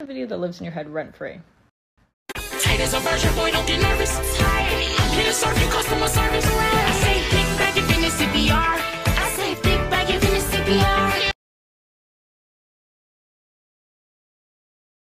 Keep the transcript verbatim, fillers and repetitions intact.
A video that lives in your head rent-free. Tight as a virgin, boy, don't get nervous. I'm here to serve you customer service.